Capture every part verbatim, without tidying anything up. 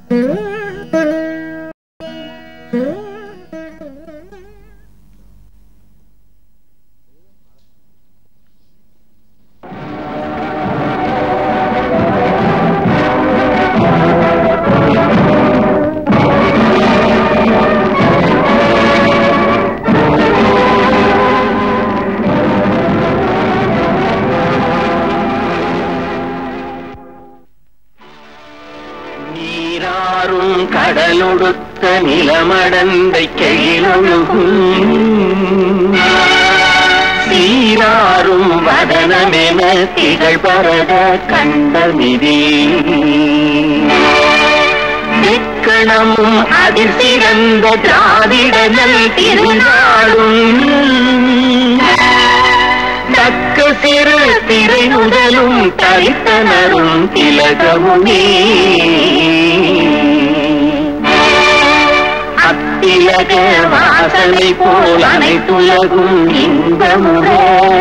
கடலுடுத்த நிலமடந்தை கெழிலொழுகும் சீராரும் வதனமென திகழ் பரத கண்டமிதி திக்கணமும் அதில் சிறந்த திராவிடனல் திருநாடும் தக்க சிறு திரை முதலும் தரித்தனரும் திலகமுமே அத்திலக வாசனை போல் அனைத்துலகும் இன்பமுடே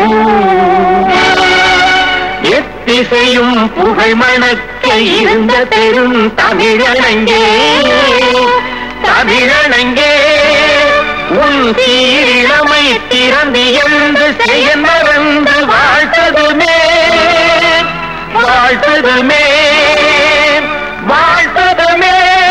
எத்திசையும் புகழ் மணக்க இருந்த பெரும் தமிழனங்கே தமிழனங்கே உன் தீரிழமை திறந்து எழுந்து செய்ய மறந்து வாழ்த்ததுமே வாழ்த்ததுமே வாழ்த்ததுமே.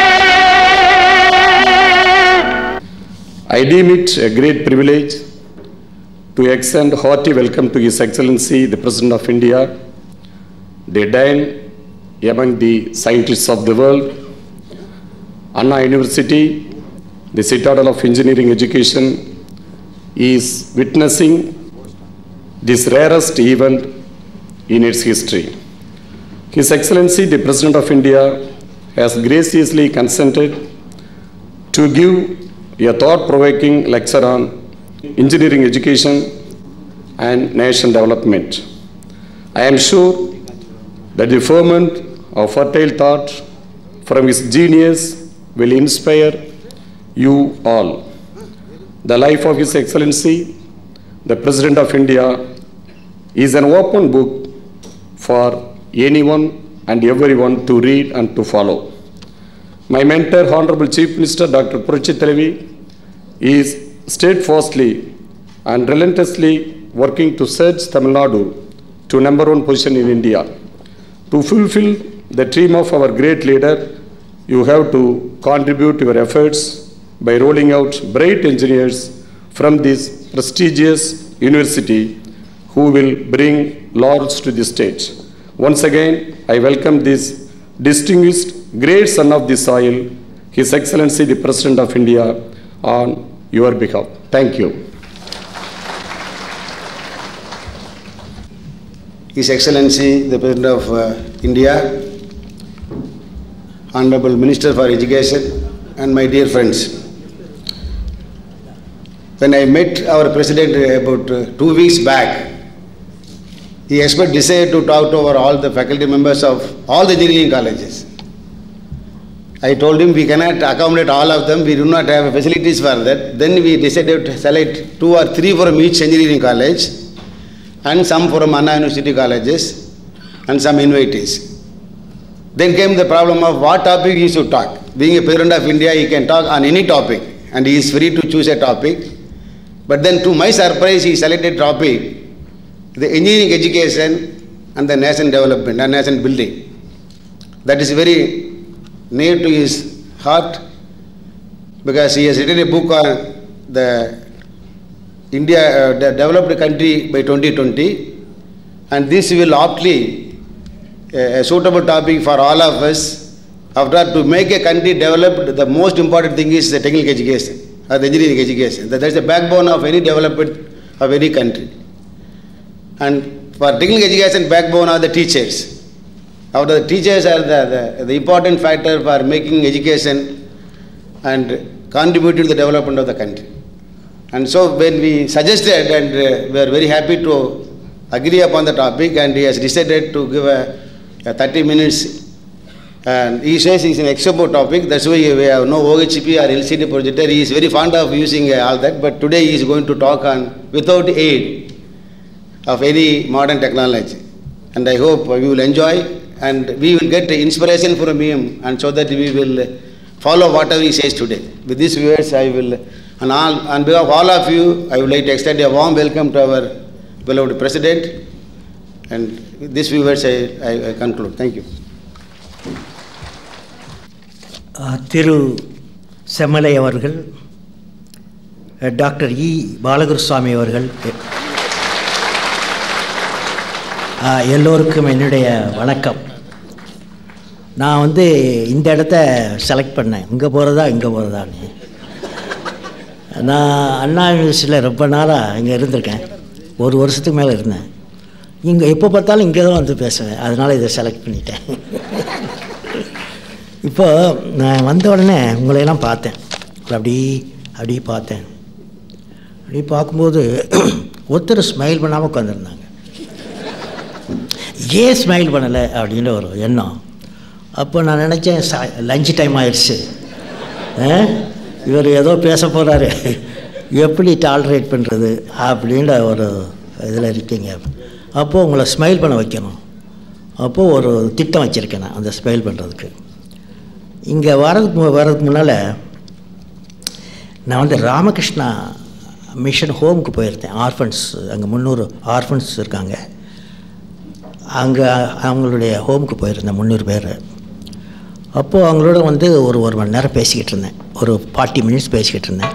I deem it a great privilege to extend a hearty welcome to His Excellency the President of India, the Dean among the scientists of the world. Anna University, the citadel of engineering education, is witnessing this rarest event in its history. His Excellency the President of India has graciously consented to give a thought-provoking lecture on engineering education and nation development. I am sure that the ferment of fertile thought from his genius will inspire you all. The life of His Excellency, the President of India, is an open book for anyone and everyone to read and to follow. My mentor, Honorable Chief Minister Doctor Puruchi Thalavi, is steadfastly and relentlessly working to surge Tamil Nadu to number one position in India. To fulfill the dream of our great leader, you have to contribute your efforts by rolling out bright engineers from this prestigious university who will bring laurels to the stage. Once again, I welcome this distinguished great son of the soil, His Excellency the President of India, on your behalf. Thank you. His Excellency the President of uh, India, Honorable Minister for Education, and my dear friends. When I met our President about uh, two weeks back, he expressed desire to talk to over all the faculty members of all the engineering colleges. I told him we cannot accommodate all of them, we do not have facilities for that. Then we decided to select two or three from each engineering college and some from Anna University colleges and some invitees. Then came the problem of what topic he should talk. Being a President of India, he can talk on any topic and he is free to choose a topic. But then to my surprise, he selected topic, the engineering education and the nation development and nation building. That is very near to his heart because he has written a book on the India, uh, the developed country by twenty twenty, and this will aptly uh, a suitable topic for all of us. After all, to make a country developed, the most important thing is the technical education or the engineering education. That is the backbone of any development of any country. And for technical education, backbone are the teachers. After the teachers are the, the, the important factor for making education and contributing to the development of the country. And so when we suggested, and uh, we are very happy to agree upon the topic, and he has decided to give a, a thirty minutes. And he says it's an expo topic, that's why we have no O H P or L C D projector. He is very fond of using uh, all that, but today he is going to talk on without aid of any modern technology. And I hope you will enjoy and we will get inspiration from him, and so that we will follow whatever he says today. With these words, I will, and all, on behalf of all of you, I would like to extend a warm welcome to our beloved President, and with these few words I, I, I conclude. Thank you. Uh, Thiru Semmalai avargal, uh, Doctor E. Balaguruswamy avargal, எல்லோருக்கும் என்னுடைய வணக்கம். நான் வந்து இந்த இடத்த select பண்ணேன், இங்கே போகிறதா இங்கே போகிறதான்னு. நான் அண்ணா யூனிவர்சிட்டியில் ரொம்ப நாளாக இங்கே இருந்திருக்கேன், ஒரு வருஷத்துக்கு மேலே இருந்தேன். இங்கே எப்போ பார்த்தாலும் இங்கே தான் வந்து பேசுவேன், அதனால் இதை செலக்ட் பண்ணிட்டேன். இப்போ நான் வந்த உடனே உங்களையெல்லாம் பார்த்தேன், அப்படி அப்படி பார்த்தேன். அப்படி பார்க்கும்போது ஒருத்தர் ஸ்மைல் பண்ணாமல் உட்காந்துருந்தாங்க. ஏன் ஸ்மைல் பண்ணலை அப்படின்னு ஒரு எண்ணம். அப்போ நான் நினச்சேன், சா லஞ்ச் டைம் ஆயிடுச்சு, இவர் ஏதோ பேச போகிறாரு, எப்படி டாலரேட் பண்ணுறது அப்படின்ற ஒரு இதில் இருக்கீங்க. அப்போது உங்களை ஸ்மைல் பண்ண வைக்கணும். அப்போது ஒரு திட்டம் வச்சுருக்கேன் நான் அந்த ஸ்மைல் பண்ணுறதுக்கு. இங்கே வரதுக்கு வர்றதுக்கு முன்னால் நான் வந்து ராமகிருஷ்ணா மிஷன் ஹோமுக்கு போயிருந்தேன். ஆர்ஃபன்ஸ், அங்கே முந்நூறு ஆர்ஃபன்ஸ் இருக்காங்க, அங்கே அவங்களுடைய ஹோமுக்கு போயிருந்தேன், முந்நூறு பேர். அப்போது அவங்களோட வந்து ஒரு ஒரு மணி நேரம் பேசிக்கிட்டு இருந்தேன், ஒரு ஃபார்ட்டி மினிட்ஸ் பேசிக்கிட்டு இருந்தேன்.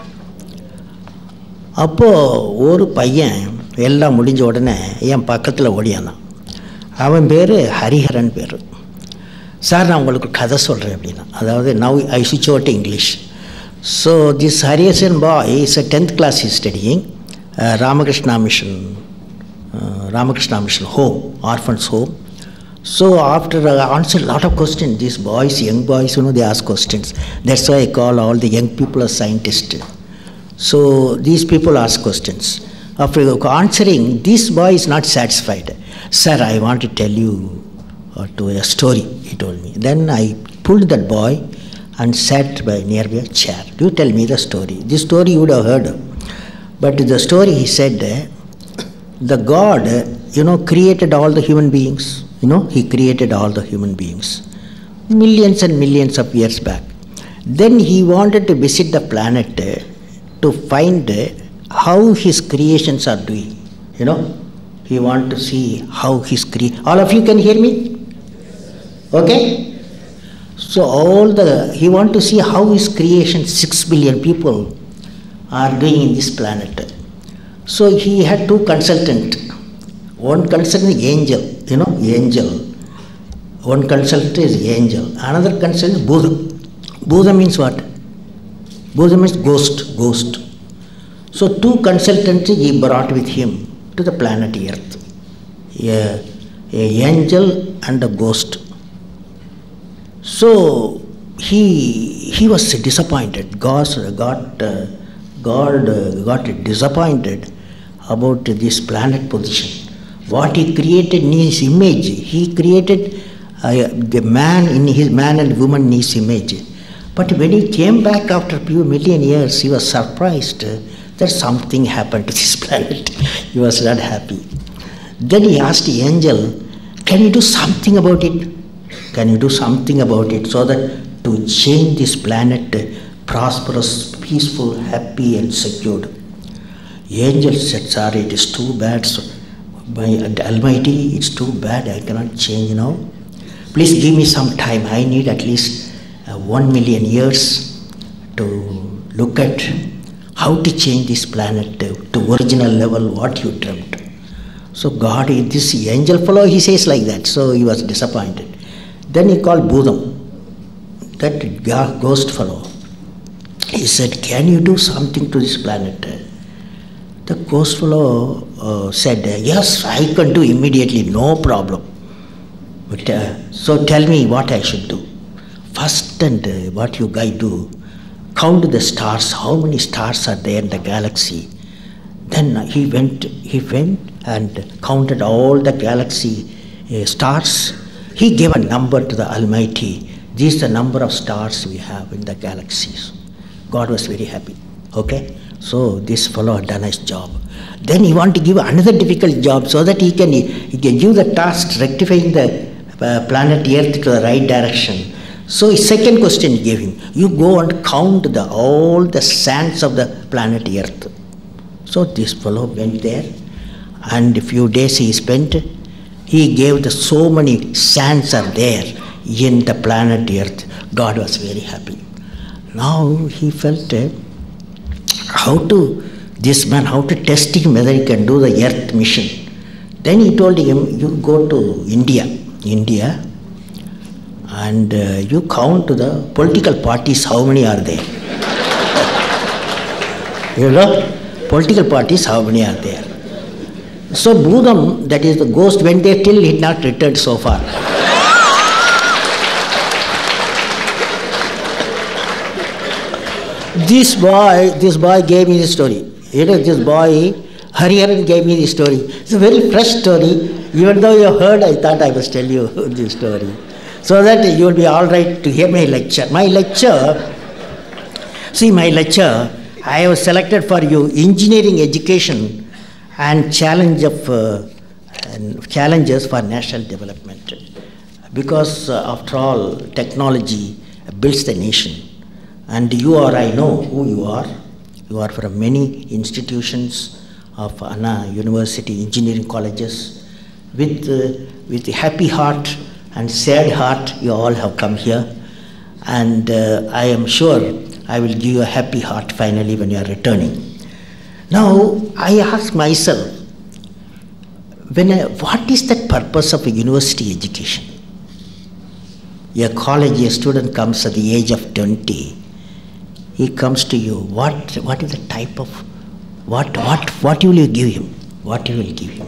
அப்போது ஒரு பையன் எல்லாம் முடிஞ்ச உடனே என் பக்கத்தில் ஓடியாந்தான். அவன் பேர் ஹரிஹரன் பேர். சார், நான் உங்களுக்கு கதை சொல்கிறேன் அப்படின்னா, அதாவது நவ் ஐ ஸ்விட்ச் over to English. So this Hariharan boy is a tenth class is studying Ramakrishna Mission Uh, Ramakrishna Mission home, orphans home. So after uh, answer a lot of questions, these boys, young boys, you know, they ask questions. That's why I call all the young people as scientists. So these people ask questions. After answering, this boy is not satisfied. Sir, I want to tell you uh, to a story, he told me. Then I pulled that boy and sat by nearby a chair. You tell me the story. This story you would have heard. But the story, he said, the God, you know, created all the human beings. You know, he created all the human beings millions and millions of years back. Then he wanted to visit the planet to find how his creations are doing. You know, he wanted to see how his cre- all of you can hear me? Okay? So all the, he wanted to see how his creation, six billion people are doing in this planet. So he had two consultants. One consultant is angel, you know, angel. One consultant is angel. Another consultant is Buddha. Buddha means what? Buddha means ghost, ghost. So two consultants he brought with him to the planet Earth. A, a angel and a ghost. So he he was disappointed. God got uh, God uh, got disappointed about this planet position. What he created in his image, he created uh, the man in his man and woman in his image. But when he came back after a few million years, he was surprised that something happened to this planet. He was not happy. Then he asked the angel, can you do something about it? Can you do something about it so that to change this planet prosperous, peaceful, happy and secured? Angel said, sorry, it is too bad. So, by Almighty, it's too bad. I cannot change now. Please give me some time. I need at least uh, one million years to look at how to change this planet to, to original level, what you dreamt. So God, this angel fellow, he says like that. So he was disappointed. Then he called Buddha, that ghost fellow. He said, can you do something to this planet? The ghost fellow uh, said, yes, I can do immediately, no problem. But, uh, so tell me what I should do. First, and uh, what you guys do, count the stars, how many stars are there in the galaxy. Then he went, he went and counted all the galaxy uh, stars. He gave a number to the Almighty. This is the number of stars we have in the galaxies. God was very happy. Okay? So this fellow had done his job. Then he wanted to give another difficult job so that he can, he can give the task rectifying the uh, planet Earth to the right direction. So his second question he gave him, you go and count the, all the sands of the planet Earth. So this fellow went there, and a few days he spent. He gave the so many sands are there in the planet Earth. God was very happy. Now he felt uh, how to, this man, how to test him whether he can do the Earth mission. Then he told him, you go to India, India, and uh, you count the political parties, how many are there? You know, political parties, how many are there? So Bhudam, that is the ghost, went there till he had not returned so far. This boy, this boy gave me the story. You know, this boy, Hariharan gave me the story. It's a very fresh story. Even though you heard, I thought I must tell you this story, so that you will be all right to hear my lecture. My lecture, see my lecture, I have selected for you engineering education and challenge of uh, and challenges for national development. Because uh, after all, technology builds the nation. And you are, I know who you are. You are from many institutions of Anna University, engineering colleges. With, uh, with a happy heart and sad heart, you all have come here. And uh, I am sure I will give you a happy heart finally when you are returning. Now, I ask myself, when I, what is the purpose of a university education? A college, a student comes at the age of twenty. He comes to you. What, what is the type of, what, what, what will you give him? What you will give him?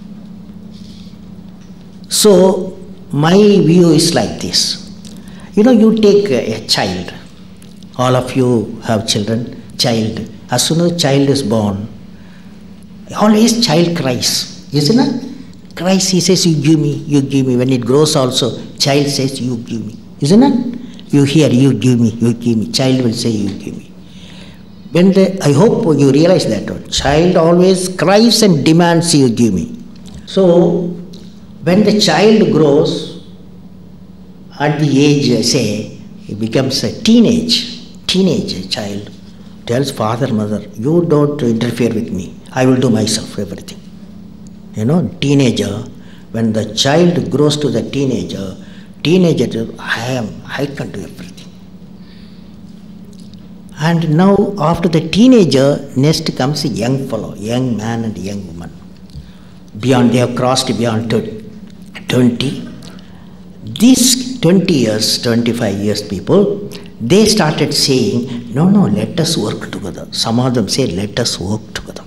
So, my view is like this. You know, you take a, a child. All of you have children. Child. As soon as child is born, always child cries. Isn't it? Cries, he says, you give me, you give me. When it grows also, child says, you give me. Isn't it? You hear, you give me, you give me. Child will say, you give me. When the, I hope you realize that one. Child always cries and demands, you give me. So, when the child grows, at the age, say, he becomes a teenage, teenage child, tells father, mother, you don't interfere with me. I will do myself everything. You know, teenager, when the child grows to the teenager, teenager, I am, I can do everything. And now, after the teenager, next comes a young fellow, young man and young woman. Beyond, they have crossed beyond twenty. These twenty years, twenty-five years people, they started saying, no, no, let us work together. Some of them say, let us work together.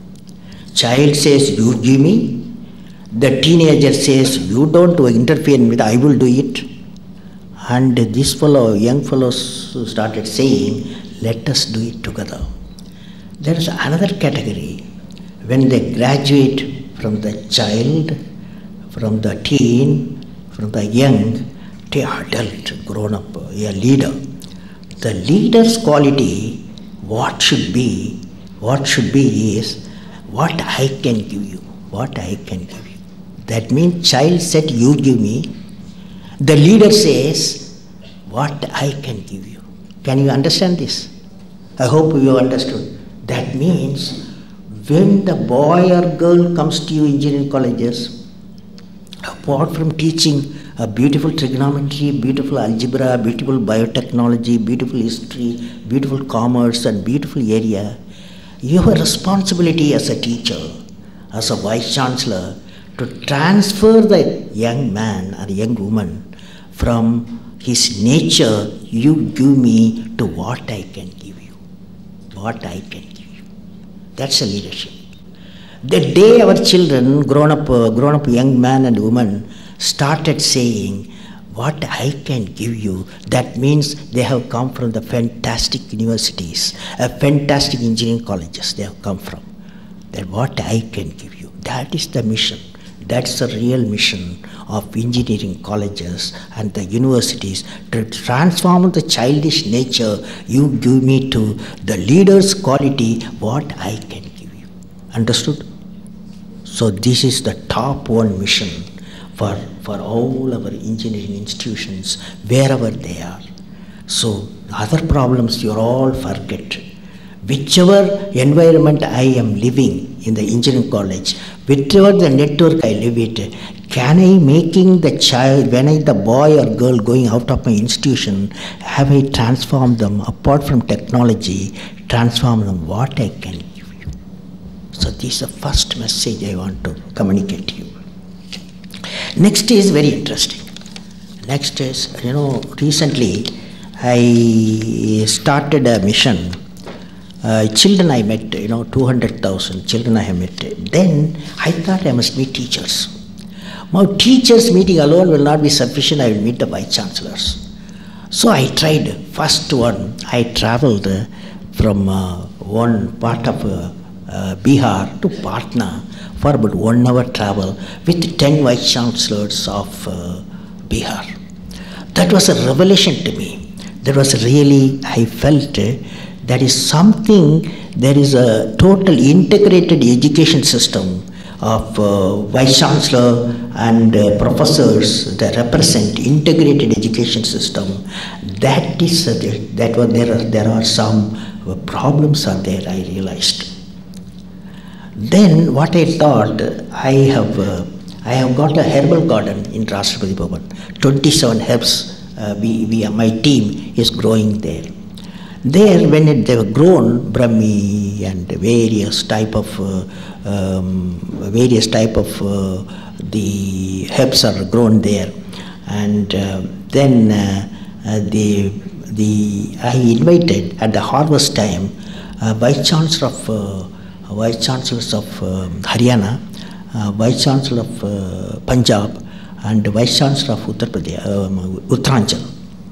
Child says, you give me. The teenager says, you don't interfere with, I will do it. And this fellow, young fellows started saying, let us do it together. There is another category. When they graduate from the child, from the teen, from the young, to adult, grown up, a leader. The leader's quality, what should be, what should be is, what I can give you, what I can give you. That means child said, you give me. The leader says, what I can give you. Can you understand this? I hope you understood. That means when the boy or girl comes to you in engineering colleges, apart from teaching a beautiful trigonometry, beautiful algebra, beautiful biotechnology, beautiful history, beautiful commerce and beautiful area, you have a responsibility as a teacher, as a vice chancellor, to transfer the young man or young woman from his nature, you give me, to what I can give you. What I can give you. That's a leadership. The day our children, grown up, uh, grown up young man and woman, started saying, what I can give you, that means they have come from the fantastic universities, uh, fantastic engineering colleges they have come from. That what I can give you, that is the mission. That's the real mission of engineering colleges and the universities, to transform the childish nature, you give me, to the leader's quality, what I can give you. Understood? So this is the top one mission. for, for all our engineering institutions, wherever they are. So other problems you all forget. Whichever environment I am living in the engineering college, whichever the network I live it, can I making the child, when I, the boy or girl going out of my institution, have I transformed them, apart from technology, transform them what I can give you. So this is the first message I want to communicate to you. Next is very interesting. Next is, you know, recently I started a mission. Uh, children I met, you know, two hundred thousand children I have met. Then I thought I must meet teachers. Now teachers meeting alone will not be sufficient, I will meet the vice chancellors. So I tried, first one, I travelled uh, from uh, one part of uh, uh, Bihar to Patna for about one hour travel with ten vice chancellors of uh, Bihar. That was a revelation to me. That was really, I felt uh, that is something, there is a total integrated education system of uh, vice chancellor and uh, professors that represent integrated education system. That is uh, that was there are there are some uh, problems are there, I realized. Then what I thought, I have uh, I have got a herbal garden in Rashtrapati Bhavan. twenty-seven herbs uh, we, we my team is growing there. There, when it, they were grown, Brahmi and various type of uh, um, various type of uh, the herbs are grown there, and uh, then uh, uh, the the I invited at the harvest time uh, vice chancellor of uh, vice chancellors of uh, Haryana, uh, vice chancellor of uh, Punjab, and vice chancellor of Uttar Pradesh, um, Uttaranchal,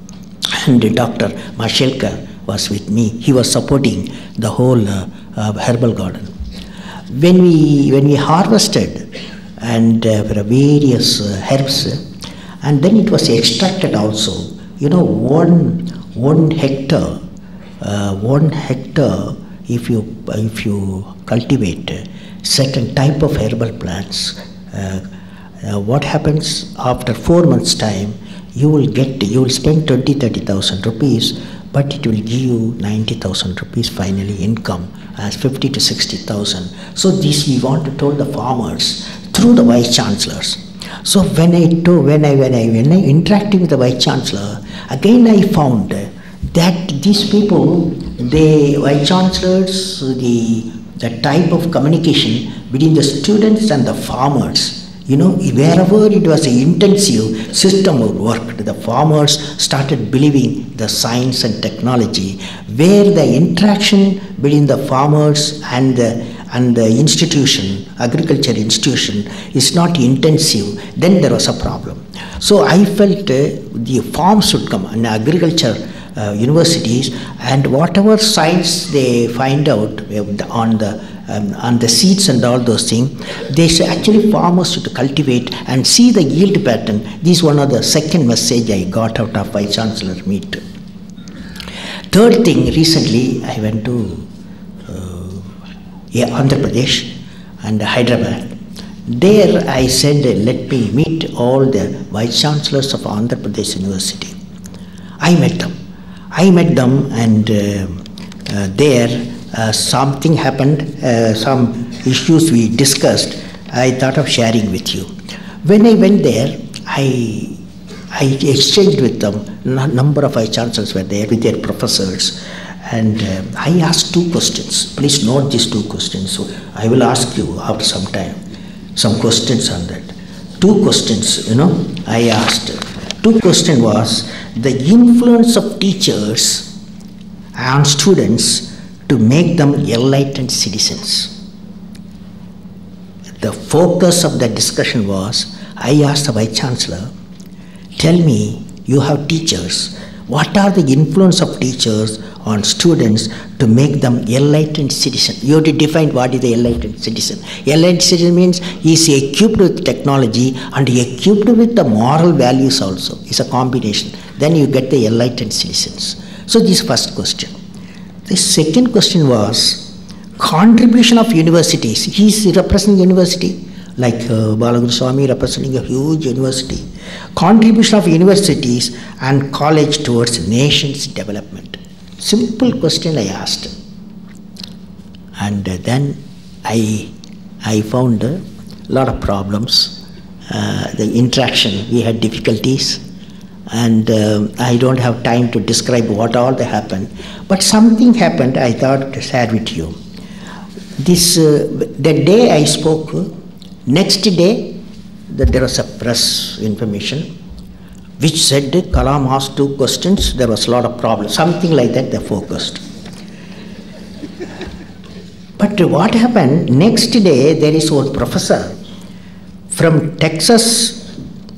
and Doctor Mashelkar was with me. He was supporting the whole uh, uh, herbal garden. When we when we harvested and uh, various uh, herbs, and then it was extracted also. You know, one one hectare, uh, one hectare. If you if you cultivate certain type of herbal plants, uh, uh, what happens after four months' time? You will get you will spend twenty thirty thousand rupees. But it will give you ninety thousand rupees finally income as fifty to sixty thousand. So this we want to tell the farmers through the vice chancellors. So when I to, when I when I when I interacting with the vice chancellor, again I found that these people, the vice chancellors, the the type of communication between the students and the farmers. You know, wherever it was an intensive system of work, the farmers started believing the science and technology, where the interaction between the farmers and the, and the institution, agriculture institution, is not intensive, then there was a problem. So I felt uh, the farms should come, and agriculture uh, universities, and whatever science they find out on the Um, on the seeds and all those things, they should actually farmers should cultivate and see the yield pattern. This is one of the second message I got out of Vice Chancellor meet. Third thing, recently I went to uh, yeah, Andhra Pradesh and Hyderabad. There I said, let me meet all the Vice Chancellors of Andhra Pradesh University. I met them. I met them and uh, uh, there Uh, something happened, uh, some issues we discussed, I thought of sharing with you. When I went there, I, I exchanged with them, a number of vice chancellors were there with their professors, and uh, I asked two questions. Please note these two questions, so I will ask you after some time some questions on that. Two questions, you know, I asked. Two questions was the influence of teachers on students to make them enlightened citizens. The focus of the discussion was, I asked the Vice Chancellor, tell me, you have teachers, what are the influence of teachers on students to make them enlightened citizen? You have to define what is the enlightened citizen. Enlightened citizen means he is equipped with technology and equipped with the moral values also. It's a combination. Then you get the enlightened citizens. So this is first question. The second question was contribution of universities. He is representing university like uh, Balaguru Swami representing a huge university. Contribution of universities and college towards nation's development. Simple question I asked. And uh, then I, I found a lot of problems. Uh, the interaction, we had difficulties. And uh, I don't have time to describe what all that happened. But something happened, I thought to share with you. This, uh, the day I spoke, next day that there was a press information which said Kalam asked two questions, there was a lot of problems, something like that they focused. But what happened, next day there is one professor from Texas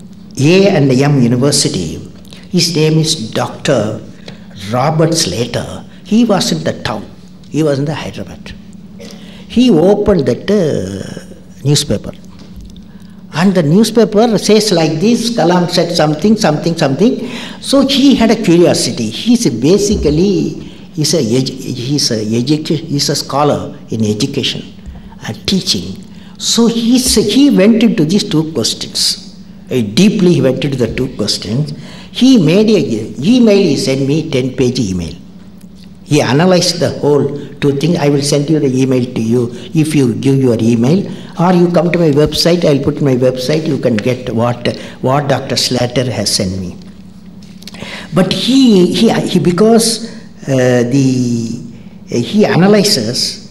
A and M University, his name is Doctor Robert Slater. He was in the town, he was in the Hyderabad. He opened that uh, newspaper. And the newspaper says like this, Kalam said something, something, something. So he had a curiosity. He's basically, he's a, he's a, he's a scholar in education and teaching. So he's, he went into these two questions. Uh, deeply he went into the two questions. He made an email, he sent me ten page email. He analyzed the whole two things. I will send you the email to you if you give your email, or you come to my website, I will put my website, you can get what, what Doctor Slater has sent me. But he, he, he because uh, the, uh, he analyzes,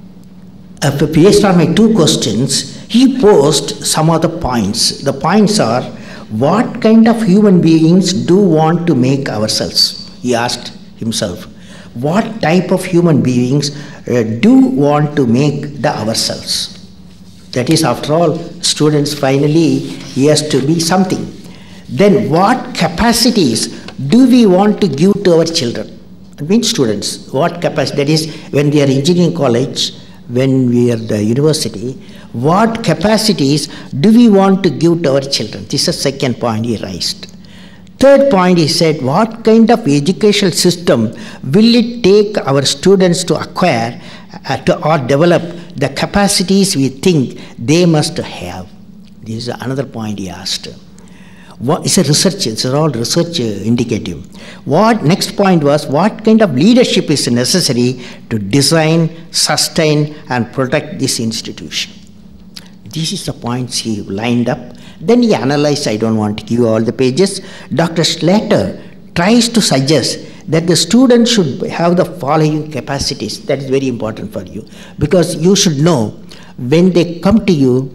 uh, based on my two questions, he posed some of the points. The points are, what kind of human beings do want to make ourselves? He asked himself. What type of human beings uh, do want to make the ourselves? That is, after all, students finally, he has to be something. Then what capacities do we want to give to our children? I mean students, what capacity, that is, when we are engineering college, when we are the university, what capacities do we want to give to our children? This is the second point he raised. Third point, he said, what kind of educational system will it take our students to acquire uh, to, or develop the capacities we think they must have? This is another point he asked. What is a research? It's all research uh, indicative. What next point was, what kind of leadership is necessary to design, sustain, and protect this institution? This is the points he lined up. Then he analyzed, I don't want to give you all the pages. Doctor Slater tries to suggest that the student should have the following capacities. That is very important for you. Because you should know, when they come to you,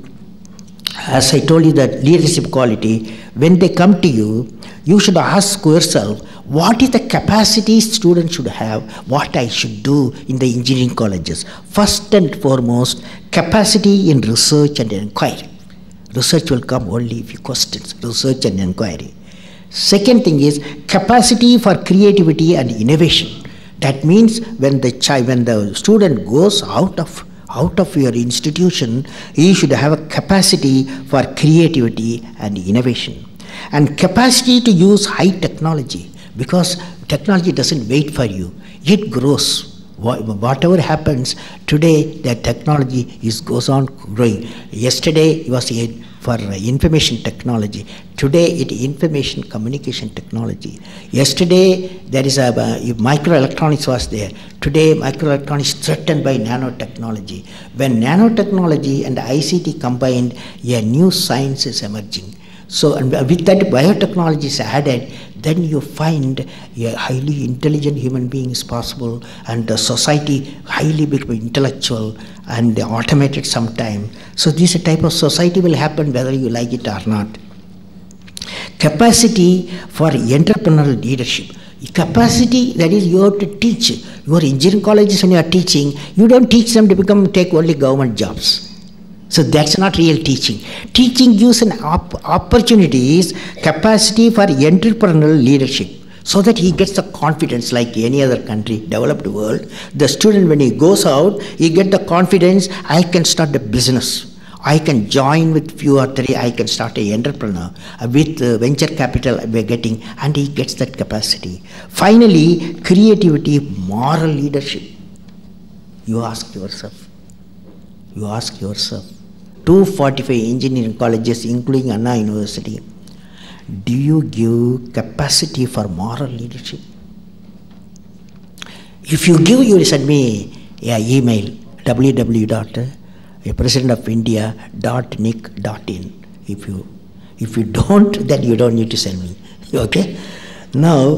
as I told you that leadership quality, when they come to you, you should ask yourself, what is the capacity students should have, what I should do in the engineering colleges? First and foremost, capacity in research and inquiry. Research will come only if you question research and inquiry. Second thing is capacity for creativity and innovation. That means when the child, when the student goes out of out of your institution, he should have a capacity for creativity and innovation, and capacity to use high technology, because technology doesn't wait for you; it grows. Whatever happens today, that technology is goes on growing. Yesterday it was for information technology. Today it information communication technology. Yesterday there is a uh, microelectronics was there. Today microelectronics threatened by nanotechnology. When nanotechnology and I C T combined, a new science is emerging. So, and with that biotechnology is added, then you find a highly intelligent human being is possible, and the society highly become intellectual and automated sometime. So this type of society will happen whether you like it or not. Capacity for entrepreneurial leadership. Capacity, that is, you have to teach. Your engineering colleges, when you are teaching, you don't teach them to become take only government jobs. So that's not real teaching. Teaching gives an op opportunities, capacity for entrepreneurial leadership, so that he gets the confidence like any other country, developed world. The student, when he goes out, he gets the confidence, I can start a business. I can join with few or three, I can start an entrepreneur. With uh, venture capital we're getting, and he gets that capacity. Finally, creativity, moral leadership. You ask yourself, you ask yourself, two hundred forty-five engineering colleges, including Anna University. Do you give capacity for moral leadership? If you give, you will send me an email, w w w dot president of india dot nic dot in. If you, if you don't, then you don't need to send me. Okay? Now,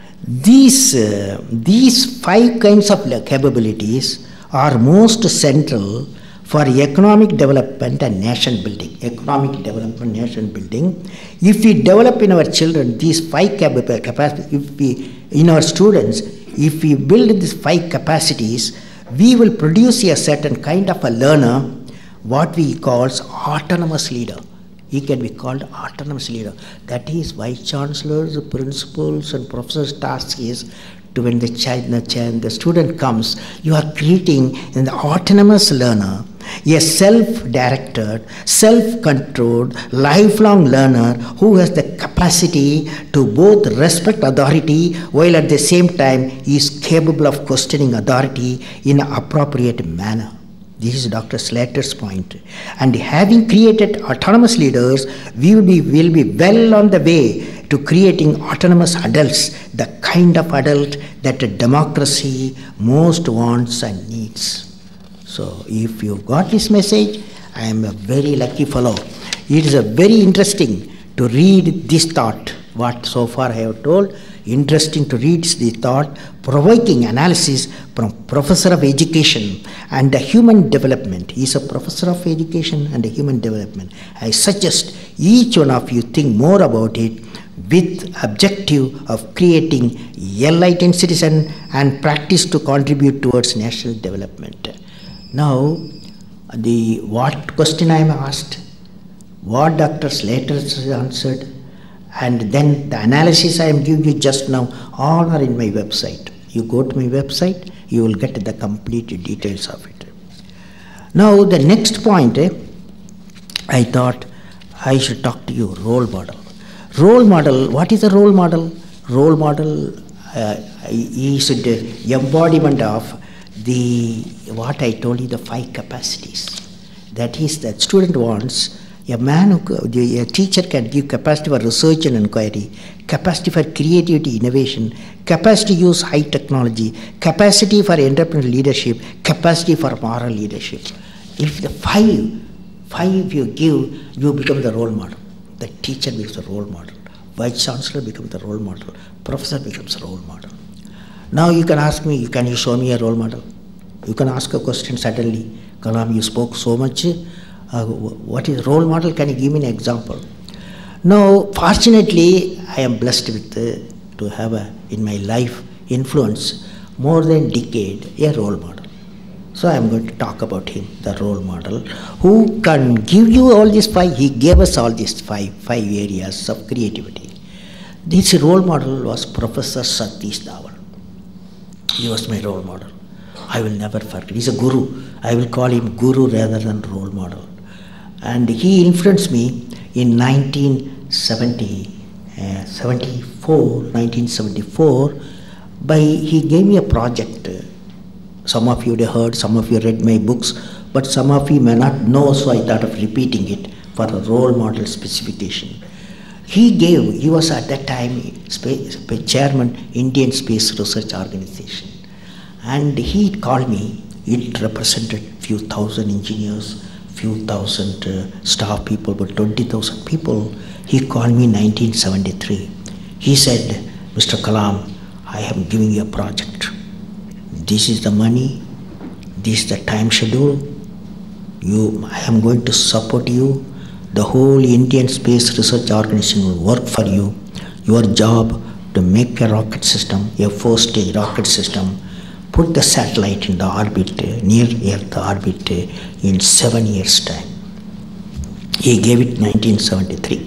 these, uh, these five kinds of capabilities are most central for economic development and nation building. Economic development, nation building. If we develop in our children these five capacities, if we, in our students, if we build these five capacities, we will produce a certain kind of a learner, what we call autonomous leader. He can be called autonomous leader. That is vice chancellors, principals, and professors' task is to, when the child, the, child, the student comes, you are creating an autonomous learner, a self-directed, self-controlled, lifelong learner who has the capacity to both respect authority while at the same time is capable of questioning authority in an appropriate manner. This is Doctor Slater's point. And having created autonomous leaders, we will be, will be well on the way to creating autonomous adults, the kind of adult that a democracy most wants and needs. So if you've got this message, I am a very lucky fellow. It is a very interesting to read this thought, what so far I have told. Interesting to read the thought, provoking analysis from Professor of Education and Human Development. He is a Professor of Education and Human Development. I suggest each one of you think more about it with objective of creating enlightened citizen and practice to contribute towards national development. Now, the what question I am asked, what Doctor Slater has answered, and then the analysis I am giving you just now, all are in my website. You go to my website, you will get the complete details of it. Now the next point, eh, I thought I should talk to you, role model. Role model, what is a role model? Role model uh, is the embodiment of the, what I told you, the five capacities. That is, that student wants a man who, a teacher can give capacity for research and inquiry, capacity for creativity, innovation, capacity to use high technology, capacity for entrepreneurial leadership, capacity for moral leadership. If the five, five you give, you become the role model. The teacher becomes the role model. Vice Chancellor becomes the role model. Professor becomes the role model. Now you can ask me, can you show me a role model? You can ask a question suddenly. Kalam, you spoke so much. Uh, what is role model? Can you give me an example? Now, fortunately, I am blessed with uh, to have a, in my life influence more than a decade a role model. So I am going to talk about him, the role model, who can give you all these five. He gave us all these five, five areas of creativity. This role model was Professor Satish Dhawan. He was my role model. I will never forget. He's a guru. I will call him guru rather than role model. And he influenced me in nineteen seventy-four, nineteen seventy-four, by, he gave me a project. Some of you would have heard, some of you read my books, but some of you may not know, so I thought of repeating it for a role model specification. He gave, he was at that time space, chairman, Indian Space Research Organization. And he called me, it represented few thousand engineers, few thousand uh, staff people, but twenty thousand people. He called me in nineteen seventy-three. He said, Mister Kalam, I am giving you a project. This is the money, this is the time schedule. You, I am going to support you. The whole Indian Space Research Organization will work for you. Your job to make a rocket system, a four-stage rocket system, put the satellite in the orbit, near Earth orbit, in seven years' time. He gave it nineteen seventy-three.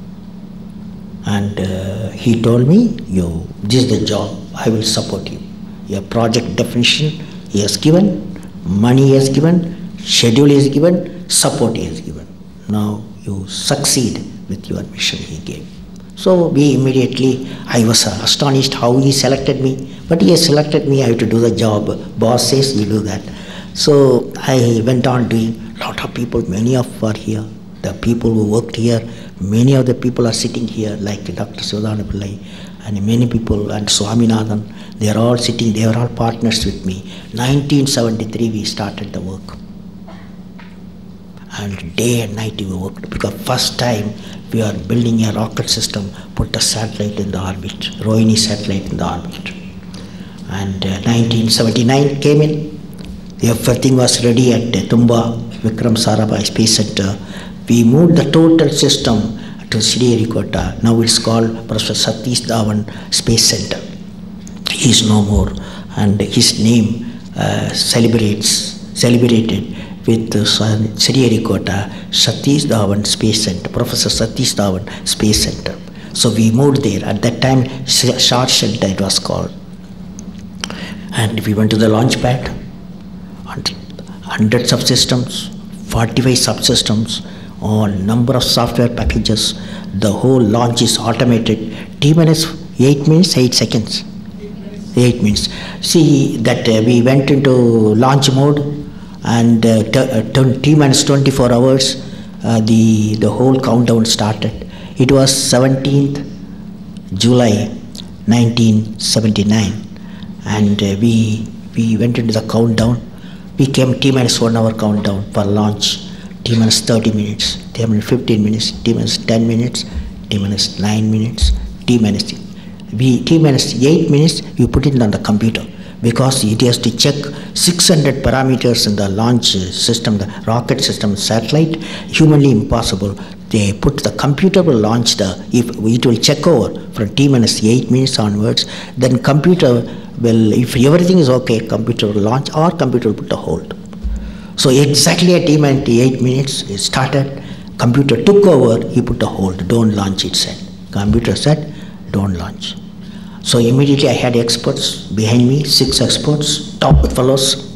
And uh, he told me, you, this is the job, I will support you. Your project definition he has given, money he has given, schedule he has given, support he has given. Now you succeed with your mission he gave. So we immediately, I was astonished how he selected me, but he has selected me, I have to do the job. Boss says you do that. So I went on doing lot of people, many of are here. The people who worked here, many of the people are sitting here, like Doctor Sivadana Pillai, and many people, and Swaminathan, they are all sitting, they are all partners with me. nineteen seventy-three we started the work. And day and night we worked, because first time we are building a rocket system, put a satellite in the orbit, Rohini satellite in the orbit. And uh, nineteen seventy-nine came in, everything was ready at uh, Tumba, Vikram Sarabhai Space Center. We moved the total system to Sriharikota. Now it's called Professor Satish Dhawan Space Center. He is no more, and his name uh, celebrates celebrated with uh, Sriharikota Satish Dhawan Space Center, Professor Satish Dhawan Space Center. So we moved there. At that time, Shar Center it was called. And we went to the launch pad, hundreds of systems, forty-five subsystems, on number of software packages. The whole launch is automated. T minus eight minutes, eight seconds. Eight minutes. See that uh, we went into launch mode, and uh, t uh, T minus twenty-four hours, uh, the the whole countdown started. It was seventeenth July nineteen seventy-nine, and uh, we we went into the countdown. We came T minus one hour countdown for launch. T minus thirty minutes, T minus fifteen minutes, T minus ten minutes, T minus nine minutes, T minus we T minus eight minutes. You put it on the computer, because it has to check six hundred parameters in the launch system, the rocket system, satellite. Humanly impossible. They put the computer will launch the, if it will check over from T minus eight minutes onwards, then computer will, if everything is okay, computer will launch, or computer will put a hold. So exactly at T minus eight minutes it started, computer took over, he put a hold, don't launch, it said. Computer said, don't launch. So immediately I had experts behind me, six experts, top fellows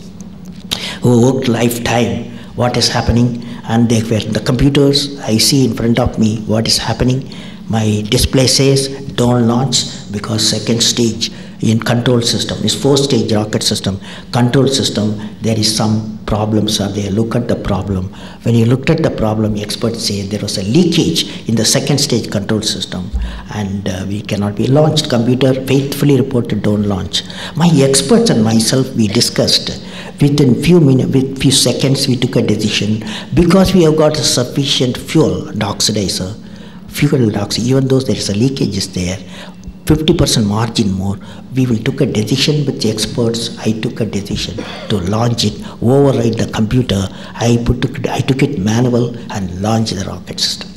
who worked lifetime, what is happening, and they were in the computers. I see in front of me what is happening. My display says don't launch, because second stage in control system, this four stage rocket system, control system, there is some problems are there. Look at the problem. When you looked at the problem, experts say there was a leakage in the second stage control system, and uh, we cannot be launched. Computer faithfully reported don't launch. My experts and myself, we discussed. Within few minutes, with few seconds, we took a decision, because we have got sufficient fuel, the oxidizer, fuel oxidizer, even though there is a leakage is there, fifty percent margin more, we will took a decision with the experts. I took a decision to launch it, override the computer. I put I took it manual and launched the rocket system.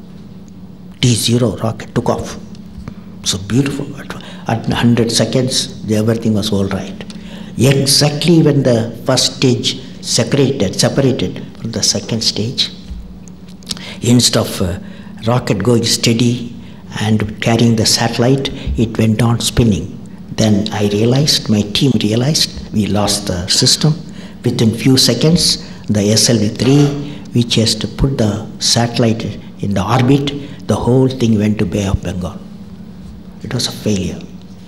T zero rocket took off. So beautiful. At one hundred seconds, everything was all right. Exactly when the first stage separated, separated from the second stage, instead of uh, rocket going steady and carrying the satellite, it went on spinning. Then I realized, my team realized, we lost the system. Within few seconds, the S L V three, which has to put the satellite in the orbit, the whole thing went to Bay of Bengal. It was a failure.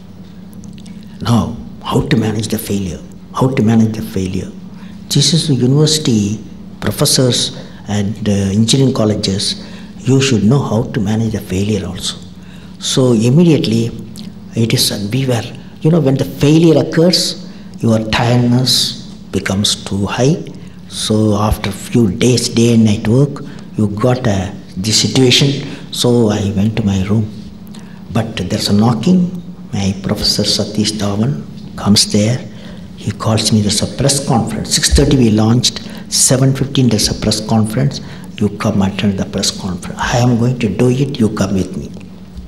Now, how to manage the failure? How to manage the failure? This is the university, professors and uh, engineering colleges, you should know how to manage the failure also. So immediately, it is, we were, you know, when the failure occurs, your tiredness becomes too high. So after a few days, day and night work, you got a, the situation. So I went to my room. But there's a knocking. My Professor Satish Dhawan comes there. He calls me, there's a press conference. six thirty we launched, seven fifteen there's a press conference. You come attend the press conference. I am going to do it, you come with me.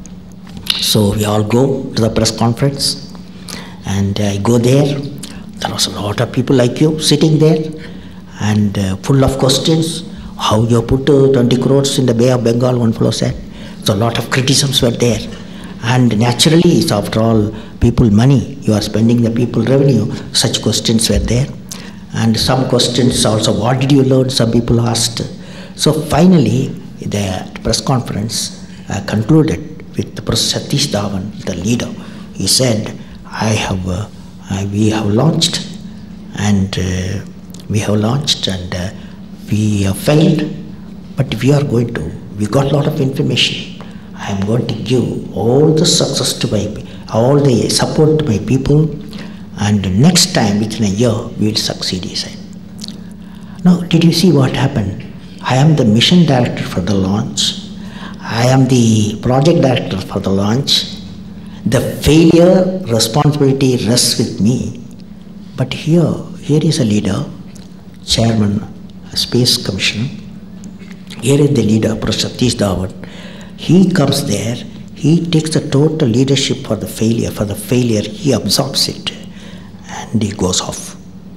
So we all go to the press conference, and I go there. There was a lot of people like you sitting there, and uh, full of questions. How you put uh, twenty crores in the Bay of Bengal, one fellow said. So a lot of criticisms were there. And naturally, it's after all people money, you are spending the people revenue, such questions were there. And some questions also, what did you learn, some people asked. So finally, the press conference uh, concluded with Professor Satish Dhawan, the leader. He said, I have, uh, I, we have launched, and uh, we have launched, and uh, we have failed, but we are going to, we got a lot of information. I am going to give all the success to my, all the support to my people, and next time within a year we will succeed, he said. Now, did you see what happened? I am the mission director for the launch. I am the project director for the launch. The failure responsibility rests with me. But here, here is a leader, chairman, Space Commission. Here is the leader, Professor Satish Dhawan. He comes there, he takes the total leadership for the failure. For the failure, he absorbs it and he goes off.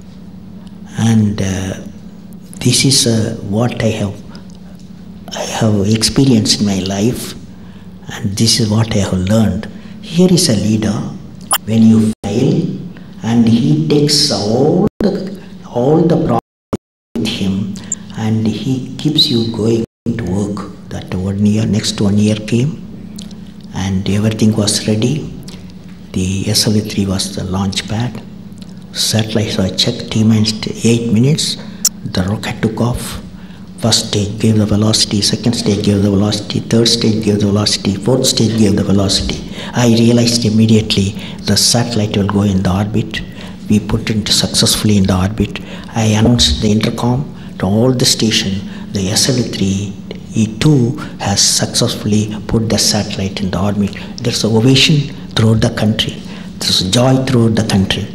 And uh, this is uh, what I have, I have experienced in my life, and this is what I have learned. Here is a leader, when you fail, and he takes all the, all the problems with him, and he keeps you going to work. That one year, next one year came, and everything was ready. The S L V three was the launch pad. Satellites were checked, T-minus eight minutes. The rocket took off. First stage gave the velocity, second stage gave the velocity, third stage gave the velocity, fourth stage gave the velocity. I realized immediately the satellite will go in the orbit. We put it successfully in the orbit. I announced the intercom to all the station, the S L V three E two has successfully put the satellite in the orbit. There's an ovation throughout the country. There's joy throughout the country.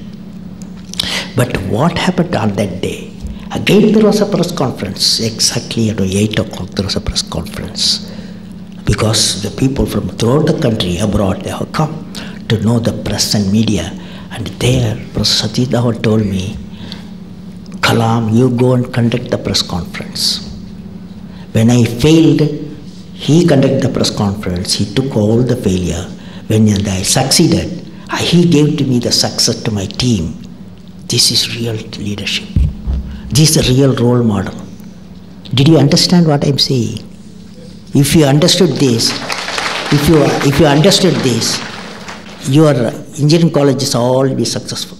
But what happened on that day? Again there was a press conference, exactly at eight o'clock there was a press conference. Because the people from throughout the country, abroad, they have come to know the press and media. And there, Professor Satish Dhawan told me, Kalam, you go and conduct the press conference. When I failed, he conducted the press conference, he took all the failure. When I succeeded, he gave to me the success to my team. This is real leadership. This is a real role model. Did you understand what I'm saying? If you understood this, if you if you understood this, your engineering colleges all will be successful.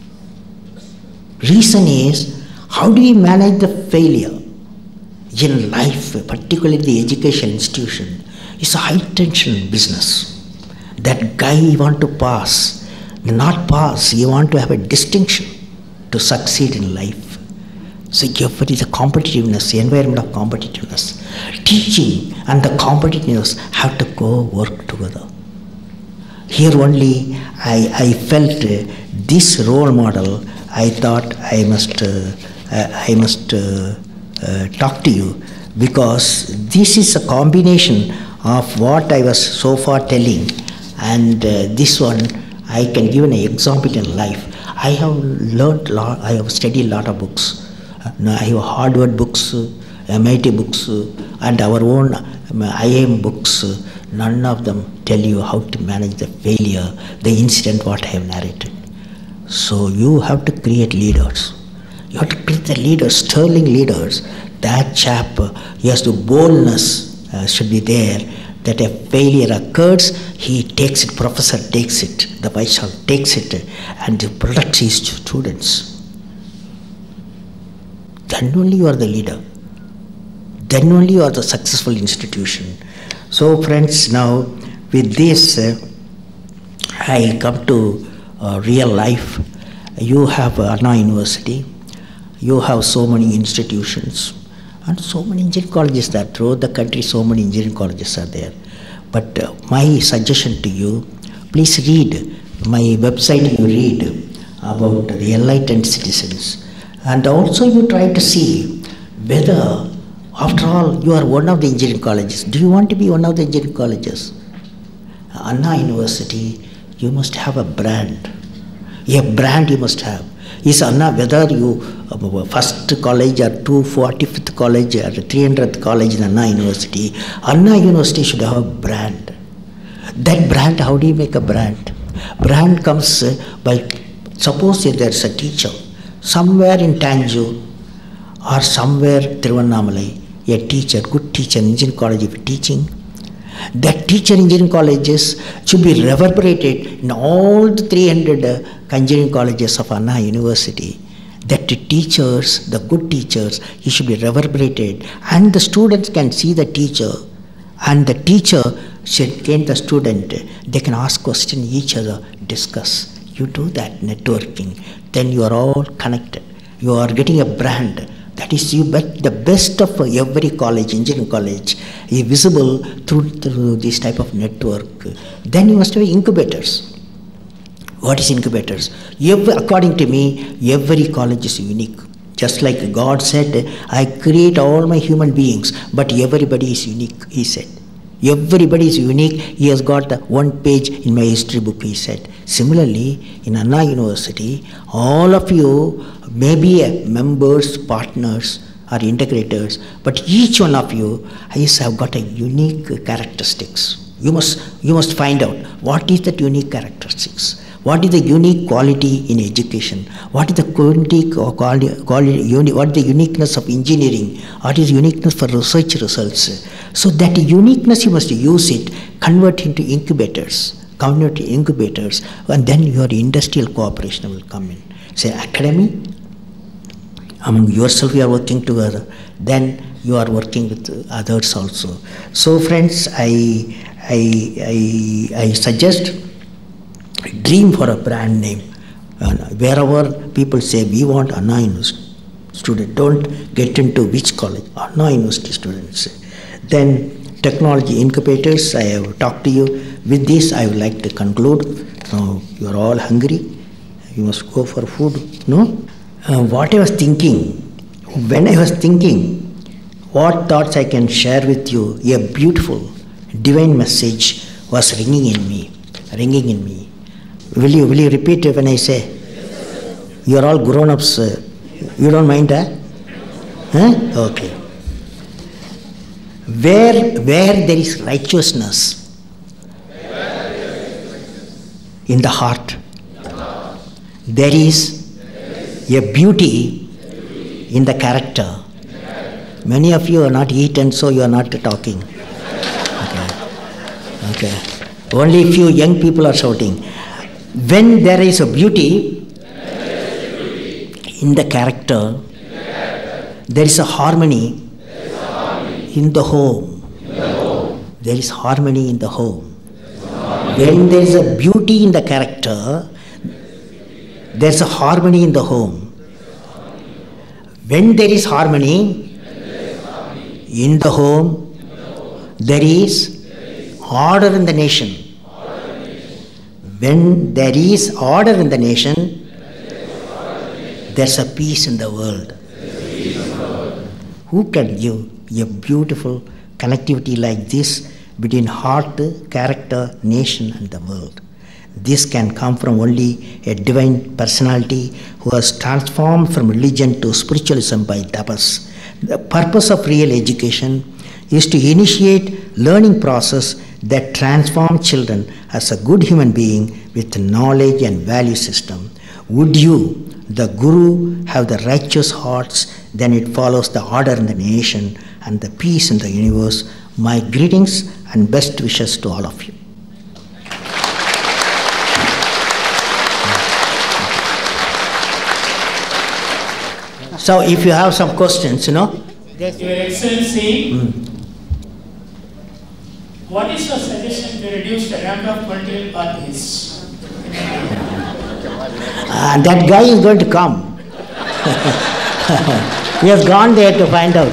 Reason is, how do you manage the failure in life, particularly the education institution? It's a high tension business. That guy you want to pass, not pass, you want to have a distinction to succeed in life. So what is the competitiveness, the environment of competitiveness? Teaching and the competitiveness have to go work together. Here only I, I felt uh, this role model, I thought I must, uh, uh, I must uh, uh, talk to you, because this is a combination of what I was so far telling, and uh, this one I can give an example in life. I have learned a lot, I have studied a lot of books. I have Harvard books, M I T books, and our own I I M books. None of them tell you how to manage the failure, the incident what I have narrated. So you have to create leaders. You have to create the leaders, sterling leaders. That chap, he has the boldness uh, should be there, that a failure occurs, he takes it, professor takes it, the vice chancellor takes it, and protects his students. Then only you are the leader. Then only you are the successful institution. So friends, now with this, uh, I come to uh, real life. You have uh, Anna University. You have so many institutions. And so many engineering colleges that throughout the country, so many engineering colleges are there. But uh, my suggestion to you, please read my website, you read about the enlightened citizens. And also you try to see whether, after all, you are one of the engineering colleges. Do you want to be one of the engineering colleges? Anna University, you must have a brand. A brand you must have. Is Anna, whether you uh, first college or two forty-fifth college or three hundredth college in Anna University, Anna University should have a brand. That brand, how do you make a brand? Brand comes uh, by, suppose if there is a teacher, somewhere in Tanjore or somewhere Tiruvannamalai, a teacher, good teacher, engineering college of teaching, that teacher engineering colleges should be reverberated in all the three hundred uh, engineering colleges of Anna University. that the teachers, the good teachers, he should be reverberated, and the students can see the teacher, and the teacher should gain the student. They can ask questions each other, discuss. You do that networking, then you are all connected. You are getting a brand. That is, you bet the best of every college, engineering college, is visible through, through this type of network. Then you must have incubators. What is incubators? Every, according to me, every college is unique. Just like God said, I create all my human beings, but everybody is unique, he said. Everybody is unique. He has got the one page in my history book, he said. Similarly, in Anna University, all of you may be members, partners, or integrators, but each one of you is have got a unique characteristics. You must, you must find out what is that unique characteristics. What is the unique quality in education? What is the quality, quality, quality uni, what is the uniqueness of engineering? What is uniqueness for research results? So that uniqueness you must use it, convert into incubators, convert into incubators, and then your industrial cooperation will come in. Say academy, among yourself you are working together, then you are working with others also. So friends, I, I, I, I suggest dream for a brand name. Uh, wherever people say we want Anna University student, don't get into which college, Anna University students. Then technology incubators, I have talked to you. With this I would like to conclude. Now you are all hungry, you must go for food, no? Uh, what I was thinking, when I was thinking, what thoughts I can share with you, a beautiful divine message was ringing in me, ringing in me. Will you, will you repeat it when I say? Yes, you are all grown-ups. Uh, you don't mind that? Huh? Okay. Where, where there is righteousness in the heart, there is a beauty in the character. Many of you are not eaten, so you are not talking. Okay. Okay. Only few young people are shouting. When there is a beauty in the character, there is a harmony in the home. There is harmony in the home. When there is a beauty in the character, there is a harmony in the home. When there is harmony in the home, there is order in the nation. When there is order in the nation, there's a peace in the world. Who can give a beautiful connectivity like this between heart, character, nation and the world? This can come from only a divine personality who has transformed from religion to spiritualism by tapas. The purpose of real education is to initiate learning process that transform children as a good human being with knowledge and value system. Would you, the Guru, have the righteous hearts, then it follows the order in the nation and the peace in the universe. My greetings and best wishes to all of you. So if you have some questions, you know. Your Excellency, Mm. what is your suggestion to reduce the number of political parties? And that guy is going to come. He has gone there to find out.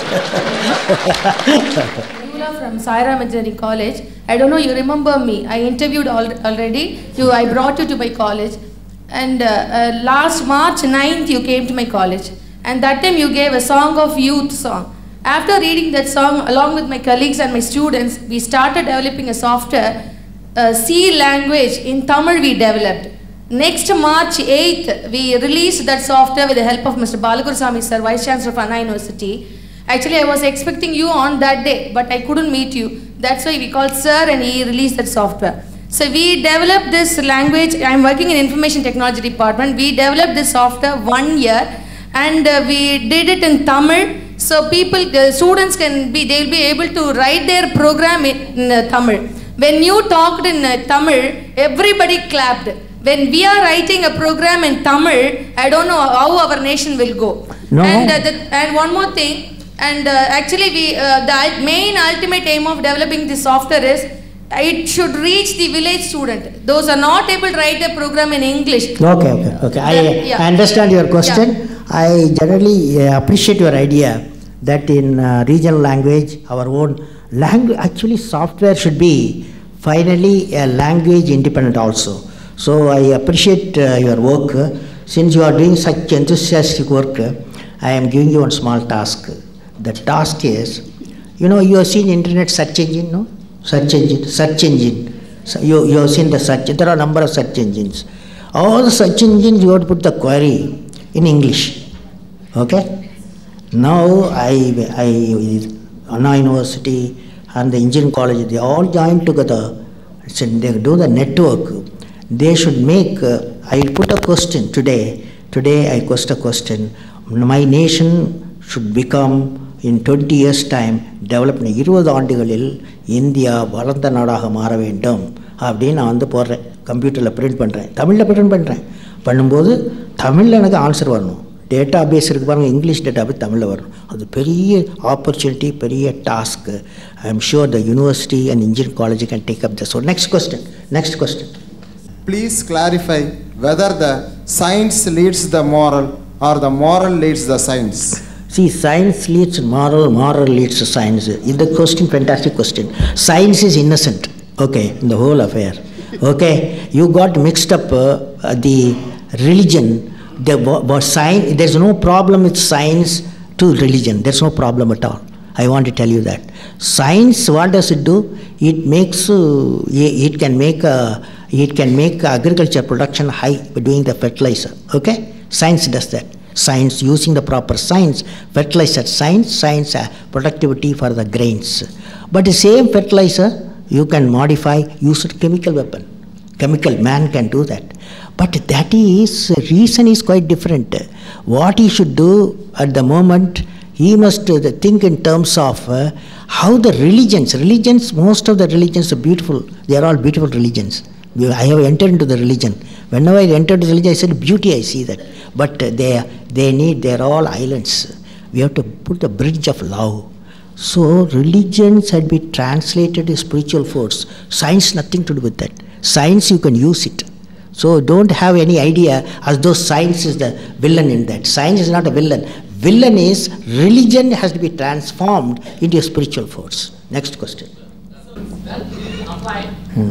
From Sairam Engineering College. I don't know, you remember me. I interviewed al already. You, I brought you to my college. And uh, uh, last March ninth, you came to my college. And that time you gave a song of youth song. After reading that song, along with my colleagues and my students, we started developing a software, uh, C language in Tamil we developed. Next March eighth, we released that software with the help of Mister Balagurusamy sir, Vice Chancellor of Anna University. Actually, I was expecting you on that day, but I couldn't meet you. That's why we called sir and he released that software. So we developed this language. I'm working in Information Technology Department. We developed this software one year and uh, we did it in Tamil. So people, the students can be, they will be able to write their program in uh, Tamil. When you talked in uh, Tamil, everybody clapped. when we are writing a program in Tamil, I don't know how our nation will go. No. And, uh, the, and one more thing, and uh, actually we, uh, the main ultimate aim of developing this software is it should reach the village student. Those are not able to write the program in English. Okay, okay, okay. I, Yeah. I understand your question. Yeah. I generally uh, appreciate your idea that in uh, regional language, our own language, actually software should be finally a language independent also. So I appreciate uh, your work. Since you are doing such enthusiastic work, I am giving you one small task. The task is, you know, you have seen internet search engine, no? Search engine, search engine. So you, you have seen the search, there are a number of search engines. All the search engines, you have to put the query in English. Okay? Now, I, I, Anna University and the engineering college, they all join together. So they do the network. They should make, uh, I put a question today. Today I asked a question. My nation should become in twenty years time development இருபது ஆண்டுகளில் India வளர்ந்த நாடாக மாற வேண்டும் அப்படின்னு நான் வந்து போடுறேன், கம்ப்யூட்டரில் பிரிண்ட் பண்ணுறேன், தமிழில் பிரிண்ட் பண்ணுறேன். பண்ணும்போது தமிழில் எனக்கு ஆன்சர் வரணும். டேட்டா பேஸ் இருக்கு பாருங்கள், இங்கிலீஷ் டேட்டா பேஸ் தமிழில் வரணும். அது பெரிய ஆப்பர்ச்சுனிட்டி, பெரிய task. I am sure the university and engineering college can take up this. So next question next question Please clarify whether the science leads the moral or the moral leads the science. See, science leads moral, moral leads to science. In the question, fantastic question. Science is innocent, okay, in the whole affair. Okay, you got mixed up uh, the religion. The but science, there's no problem with science to religion. There's no problem at all. I want to tell you that. Science, what does it do? It makes, uh, it can make, uh, it can make agriculture production high by doing the fertilizer. Okay, science does that. Science, using the proper science, fertilizer science, science uh, productivity for the grains. But the same fertilizer you can modify, use a chemical weapon. Chemical, man can do that. But that is, reason is quite different. What he should do at the moment, he must uh, think in terms of uh, how the religions, religions, most of the religions are beautiful. They are all beautiful religions. I have entered into the religion. Whenever I entered the religion, I said, beauty, I see that. But they, they need, they are all islands. We have to put the bridge of love. So religions had been translated as spiritual force. Science, nothing to do with that. Science, you can use it. So don't have any idea as though science is the villain in that. Science is not a villain. Villain is religion has to be transformed into a spiritual force. Next question. Hmm.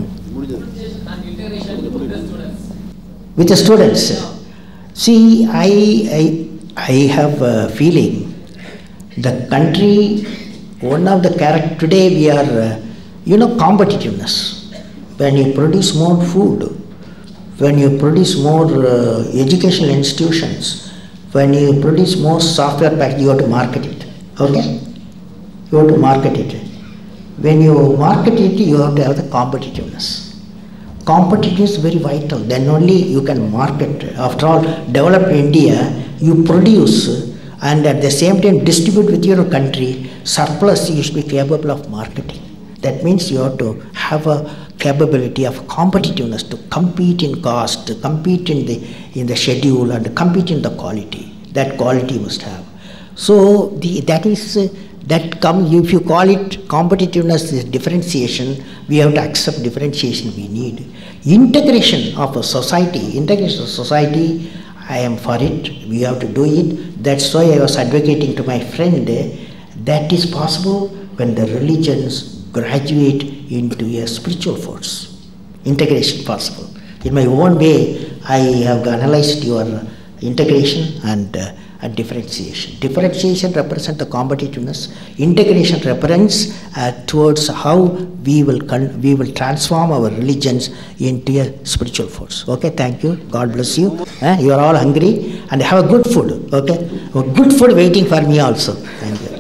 With the students. See, I, I, I have a feeling the country, one of the character, today we are, uh, you know, competitiveness. When you produce more food, when you produce more uh, educational institutions, when you produce more software package, you have to market it. Okay? You have to market it. When you market it, you have to have the competitiveness. Competitiveness is very vital. Then only you can market. After all, developed India, you produce and at the same time distribute with your country. Surplus, you should be capable of marketing. That means you have to have a capability of competitiveness to compete in cost, to compete in the in the schedule, and to compete in the quality. That quality you must have. So the, that is uh, that come. If you call it competitiveness, is differentiation. We have to accept differentiation. We need integration of a society. Integration of society. I am for it. We have to do it. That's why I was advocating to my friend. Uh, that is possible when the religions graduate into a spiritual force. Integration possible. In my own way, I have analyzed your integration and, uh, and differentiation. Differentiation represents the competitiveness. Integration represents uh, towards how we will con- we will transform our religions into a spiritual force. Okay, thank you. God bless you. Uh, you are all hungry and have a good food. Okay, a good food waiting for me also. Thank you.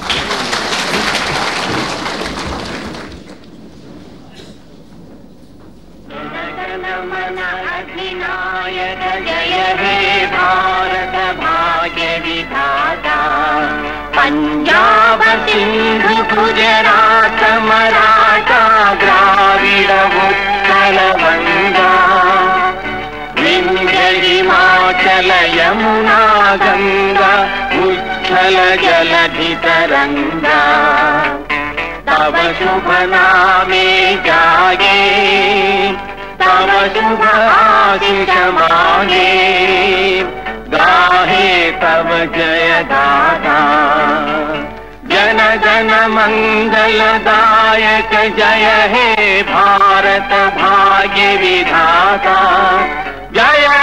Punjab Sindhu Gujarat Maratha Dravida Utkal Banga उज्ज्वल यमुना गंगा उच्छल जलधि तरंगा तव शुभ नामे जागे तव शुभ आशीष मांगे गाहे तव जय गाथा जन जन मंगलदायक जय हे भारत भाग्य विधाता जय